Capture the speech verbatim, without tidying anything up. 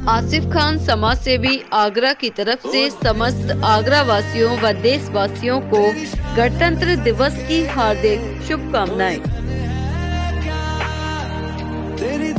आसिफ खान समाज सेवी आगरा की तरफ से समस्त आगरा वासियों व देशवासियों को गणतंत्र दिवस की हार्दिक शुभकामनाएं।